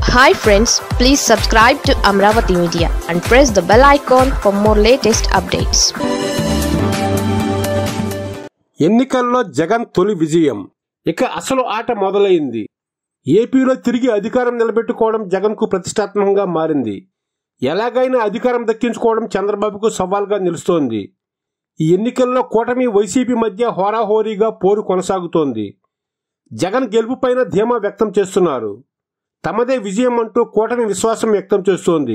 Hi friends, please subscribe to Amravati Media and press the bell icon for more latest updates. ఎన్నికల్లో జగన్ తొలి విజయం. ఇక అసలు ఆట మొదలైంది. ఏపీలో తిరిగి అధికారం నిలబెట్టుకోవడం జగన్కు ప్రతిష్టాత్మకంగా మారింది. ఎలాగైనా అధికారం దక్కించుకోవడం చంద్రబాబుకు సవాల్గా నిలుస్తోంది. ఈ ఎన్నికల్లో కూటమి వైసీపీ మధ్య హోరాహోరీగా పోరు కొనసాగుతోంది. జగన్ గెలుపుపైన ధీమా వ్యక్తం చేస్తున్నారు. తమదే విజయం అంటూ కూటమి విశ్వాసం వ్యక్తం చేస్తోంది.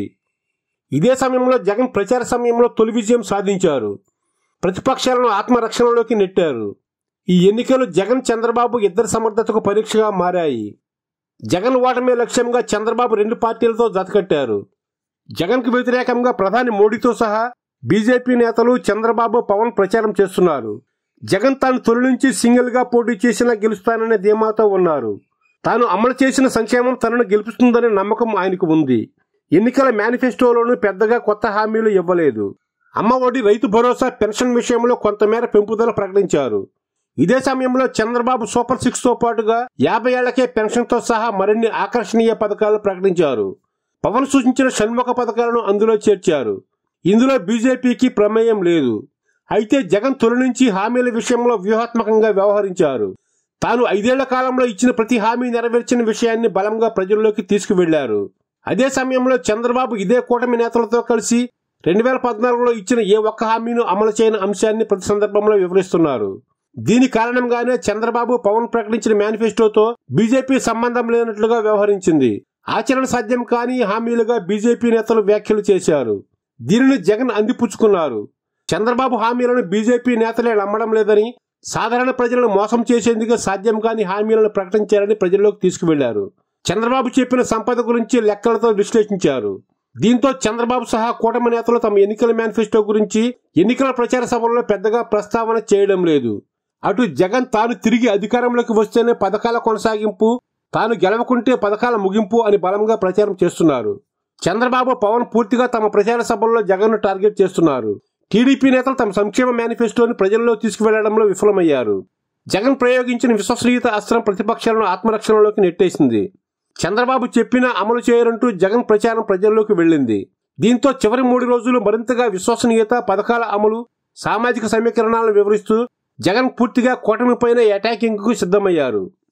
ఇదే సమయంలో జగన్ ప్రచార సమయంలో తొలి విజయం సాధించారు. ప్రతిపక్షాలను ఆత్మరక్షణలోకి నెట్టారు. ఈ ఎన్నికలు జగన్ చంద్రబాబు ఇద్దరి సమర్థతకు పరీక్షగా మారాయి. జగన్ ఓటమే లక్ష్యంగా చంద్రబాబు రెండు పార్టీలతో జతకట్టారు. జగన్కు వ్యతిరేకంగా ప్రధాని మోడీతో సహా బీజేపీ నేతలు చంద్రబాబు, పవన్ ప్రచారం చేస్తున్నారు. జగన్ తాను తొలి నుంచి సింగిల్గా పోటీ చేసినా గెలుస్తాననే ధీమాతో ఉన్నారు. తాను అమలు చేసిన సంక్షేమం తనను గెలుపుతుందనే నమ్మకం ఆయనకు ఉంది. ఎన్నికల మేనిఫెస్టోలోనూ పెద్దగా కొత్త హామీలు ఇవ్వలేదు. అమ్మ ఒడి, రైతు భరోసా, పెన్షన్ విషయంలో కొంతమేర పెంపుదల ప్రకటించారు. ఇదే సమయంలో చంద్రబాబు సూపర్ 6తో పాటుగా 50 ఏళ్లకే పెన్షన్తో సహా మరిన్ని ఆకర్షణీయ పథకాలు ప్రకటించారు. పవన్ సూచించిన షణ్ముఖ పథకాలను అందులో చేర్చారు. ఇందులో బీజేపీకి ప్రమేయం లేదు. అయితే జగన్ తొలి నుంచి హామీల విషయంలో వ్యూహాత్మకంగా వ్యవహరించారు. తాను 5 ఏళ్ల కాలంలో ఇచ్చిన ప్రతి హామీ నెరవేర్చిన విషయాన్ని బలంగా ప్రజల్లోకి తీసుకువెళ్లారు. అదే సమయంలో చంద్రబాబు ఇదే కూటమి నేతలతో కలిసి 2014లో ఇచ్చిన ఏ ఒక్క హామీను అమలు చేయని అంశాన్ని ప్రతి సందర్భంలో వివరిస్తున్నారు. దీని కారణంగానే చంద్రబాబు, పవన్ ప్రకటించిన మేనిఫెస్టోతో బీజేపీ సంబంధం లేనట్లుగా వ్యవహరించింది. ఆచరణ సాధ్యం కాని హామీలుగా బీజేపీ నేతలు వ్యాఖ్యలు చేశారు. దీనిని జగన్ అందిపుచ్చుకున్నారు. చంద్రబాబు హామీలను బీజేపీ నేతలే నమ్మడం లేదని, సాధారణ ప్రజలను మోసం చేసేందుకు సాధ్యం కాని హామీలను ప్రకటించారని ప్రజల్లోకి తీసుకువెళ్లారు. చంద్రబాబు చెప్పిన సంపద గురించి లెక్కలతో విశ్లేషించారు. దీంతో చంద్రబాబు సహా కూటమి నేతలు తమ ఎన్నికల మేనిఫెస్టో గురించి ఎన్నికల ప్రచార సభల్లో పెద్దగా ప్రస్తావన చేయడం లేదు. అటు జగన్ తాను తిరిగి అధికారంలోకి వస్తేనే పథకాల కొనసాగింపు, తాను గెలవకుంటే పథకాల ముగింపు అని బలంగా ప్రచారం చేస్తున్నారు. చంద్రబాబు, పవన్ పూర్తిగా తమ ప్రచార సభల్లో జగన్ను టార్గెట్ చేస్తున్నారు. టీడీపీ నేతలు తమ సంక్షేమ మేనిఫెస్టోని ప్రజల్లో తీసుకువెళ్లడంలో విఫలమయ్యారు. జగన్ ప్రయోగించిన విశ్వసనీయత అస్త్రం ప్రతిపక్షాలను ఆత్మరక్షణలోకి నెట్టేసింది. చంద్రబాబు చెప్పినా అమలు చేయరంటూ జగన్ ప్రచారం ప్రజల్లోకి వెళ్లింది. దీంతో చివరి 3 రోజులు మరింతగా విశ్వసనీయత, పథకాల అమలు, సామాజిక సమీకరణాలను వివరిస్తూ జగన్ పూర్తిగా కూటమిపైన అటాకింగ్ కు సిద్ధమయ్యారు.